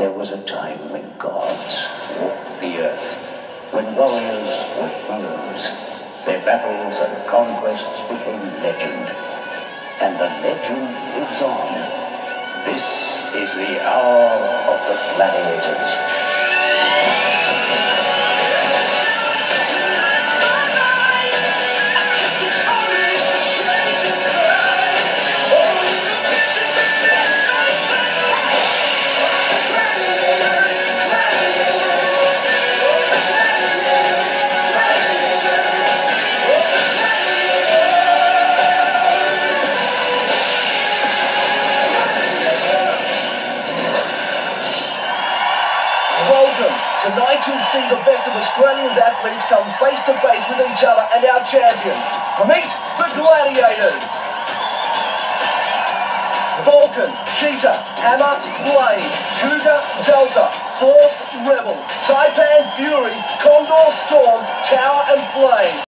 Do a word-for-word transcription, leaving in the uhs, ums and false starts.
There was a time when gods walked the earth, when warriors were heroes. Their battles and conquests became legend, and the legend lives on. This is the hour of the gladiators. Welcome. Tonight you'll see the best of Australia's athletes come face to face with each other and our champions. Meet the Gladiators. Vulcan, Cheetah, Hammer, Blade, Cougar, Delta, Force, Rebel, Taipan, Fury, Condor, Storm, Tower and Flame.